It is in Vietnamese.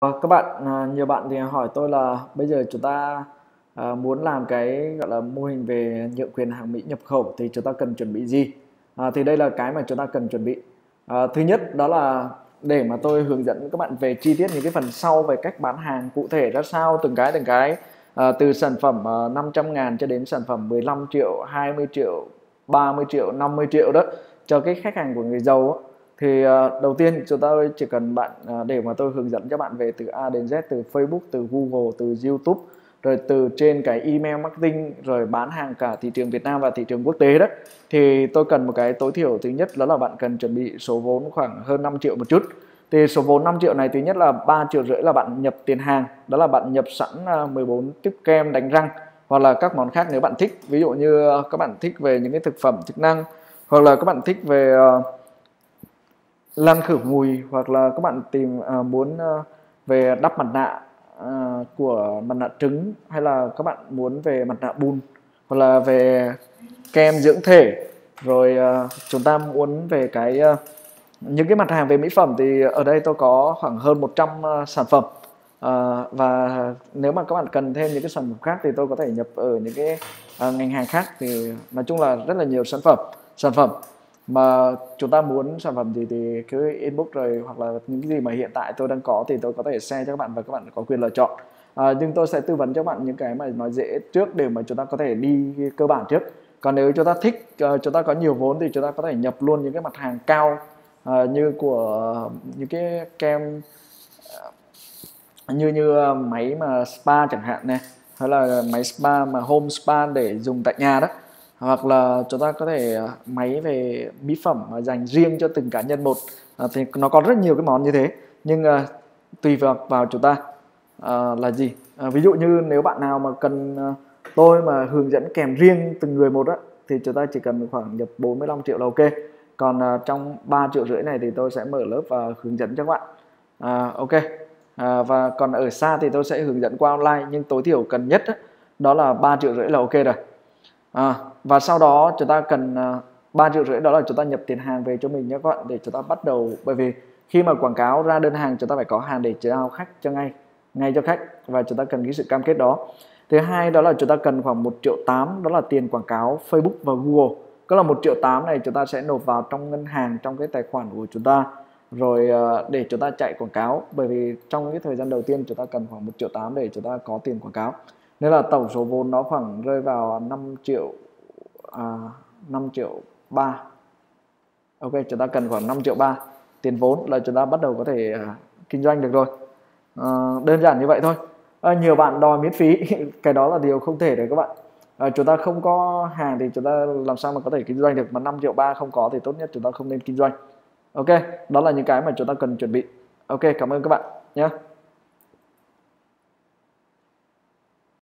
Các bạn, nhiều bạn thì hỏi tôi là bây giờ chúng ta muốn làm cái gọi là mô hình về nhượng quyền hàng Mỹ nhập khẩu thì chúng ta cần chuẩn bị gì? Thì đây là cái mà chúng ta cần chuẩn bị. Thứ nhất đó là để mà tôi hướng dẫn các bạn về chi tiết những cái phần sau về cách bán hàng cụ thể ra sao từng cái từ sản phẩm 500 ngàn cho đến sản phẩm 15 triệu, 20 triệu, 30 triệu, 50 triệu đó cho cái khách hàng của người giàu á. Thì đầu tiên chúng ta chỉ cần bạn để mà tôi hướng dẫn cho bạn về từ A đến Z, từ Facebook, từ Google, từ YouTube, rồi từ trên cái email marketing, rồi bán hàng cả thị trường Việt Nam và thị trường quốc tế đó. Thì tôi cần một cái tối thiểu, thứ nhất đó là bạn cần chuẩn bị số vốn khoảng hơn 5 triệu một chút. Thì số vốn 5 triệu này thứ nhất là 3,5 triệu là bạn nhập tiền hàng, đó là bạn nhập sẵn 14 tiếp kem đánh răng hoặc là các món khác nếu bạn thích. Ví dụ như các bạn thích về những cái thực phẩm chức năng, hoặc là các bạn thích về lăn khử mùi, hoặc là các bạn muốn về đắp mặt nạ của mặt nạ trứng, hay là các bạn muốn về mặt nạ bùn, hoặc là về kem dưỡng thể, rồi chúng ta muốn về những cái mặt hàng về mỹ phẩm thì ở đây tôi có khoảng hơn 100 sản phẩm. Và nếu mà các bạn cần thêm những cái sản phẩm khác thì tôi có thể nhập ở những cái ngành hàng khác. Thì nói chung là rất là nhiều sản phẩm mà chúng ta muốn sản phẩm gì thì cứ inbox, rồi hoặc là những cái gì mà hiện tại tôi đang có thì tôi có thể share cho các bạn và các bạn có quyền lựa chọn. Nhưng tôi sẽ tư vấn cho bạn những cái mà nói dễ trước để mà chúng ta có thể đi cơ bản trước. Còn nếu chúng ta thích, chúng ta có nhiều vốn thì chúng ta có thể nhập luôn những cái mặt hàng cao, như của những cái kem, như máy mà spa chẳng hạn này, hay là máy spa mà home spa để dùng tại nhà đó, hoặc là chúng ta có thể máy về mỹ phẩm mà dành riêng cho từng cá nhân một. Thì nó có rất nhiều cái món như thế, nhưng tùy vào chúng ta là gì. Ví dụ như nếu bạn nào mà cần tôi mà hướng dẫn kèm riêng từng người một á, thì chúng ta chỉ cần khoảng nhập 45 triệu là ok. Còn trong 3,5 triệu này thì tôi sẽ mở lớp và hướng dẫn cho các bạn. Ok. Và còn ở xa thì tôi sẽ hướng dẫn qua online, nhưng tối thiểu cần nhất đó là 3,5 triệu là ok rồi. Và sau đó chúng ta cần 3,5 triệu đó là chúng ta nhập tiền hàng về cho mình nhé các bạn, để chúng ta bắt đầu. Bởi vì khi mà quảng cáo ra đơn hàng, chúng ta phải có hàng để giao khách cho ngay cho khách, và chúng ta cần cái sự cam kết đó. Thứ hai đó là chúng ta cần khoảng 1,8 triệu, đó là tiền quảng cáo Facebook và Google. Có là 1,8 triệu này chúng ta sẽ nộp vào trong ngân hàng, trong cái tài khoản của chúng ta, rồi để chúng ta chạy quảng cáo. Bởi vì trong cái thời gian đầu tiên chúng ta cần khoảng 1,8 triệu để chúng ta có tiền quảng cáo, nên là tổng số vốn nó khoảng rơi vào 5 triệu, 5,3 triệu. Ok, chúng ta cần khoảng 5,3 triệu tiền vốn là chúng ta bắt đầu có thể kinh doanh được rồi. Đơn giản như vậy thôi. Nhiều bạn đòi miễn phí cái đó là điều không thể đấy các bạn. Chúng ta không có hàng thì chúng ta làm sao mà có thể kinh doanh được, mà 5,3 triệu không có thì tốt nhất chúng ta không nên kinh doanh. Ok, đó là những cái mà chúng ta cần chuẩn bị. Ok, cảm ơn các bạn nhé.